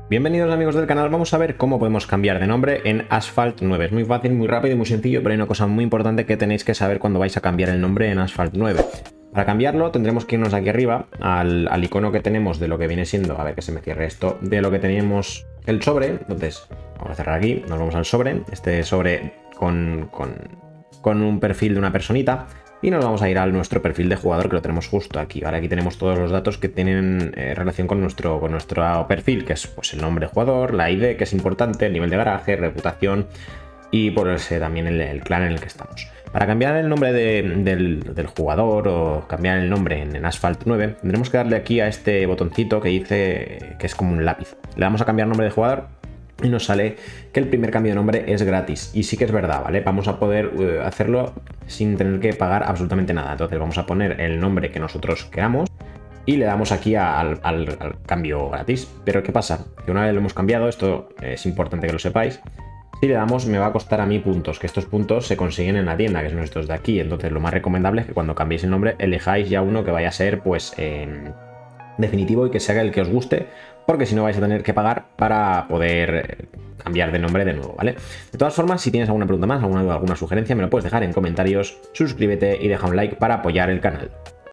Bienvenidos amigos del canal, vamos a ver cómo podemos cambiar de nombre en Asphalt 9. Es muy fácil, muy rápido y muy sencillo, pero hay una cosa muy importante que tenéis que saber cuando vais a cambiar el nombre en Asphalt 9. Para cambiarlo tendremos que irnos aquí arriba al icono que tenemos de lo que viene siendo, a ver que se me cierre esto, de lo que teníamos el sobre. Entonces vamos a cerrar aquí, nos vamos al sobre, este sobre con un perfil de una personita. Y nos vamos a ir a nuestro perfil de jugador, que lo tenemos justo aquí. Ahora aquí tenemos todos los datos que tienen relación con nuestro perfil, que es pues, el nombre de jugador, la ID, que es importante, el nivel de garaje, reputación y por ese también el clan en el que estamos. Para cambiar el nombre del jugador o cambiar el nombre en Asphalt 9, tendremos que darle aquí a este botoncito que dice que es como un lápiz. Le vamos a cambiar nombre de jugador y nos sale que el primer cambio de nombre es gratis. Y sí que es verdad, ¿vale? Vamos a poder hacerlo sin tener que pagar absolutamente nada. Entonces vamos a poner el nombre que nosotros queramos y le damos aquí al cambio gratis. Pero ¿qué pasa? Que una vez lo hemos cambiado, esto es importante que lo sepáis, si le damos me va a costar a mí puntos, que estos puntos se consiguen en la tienda, que son estos de aquí. Entonces lo más recomendable es que cuando cambiéis el nombre elijáis ya uno que vaya a ser pues definitivo y que sea el que os guste, porque si no vais a tener que pagar para poder cambiar de nombre de nuevo, ¿vale? De todas formas, si tienes alguna pregunta más, alguna duda, alguna sugerencia, me lo puedes dejar en comentarios, suscríbete y deja un like para apoyar el canal.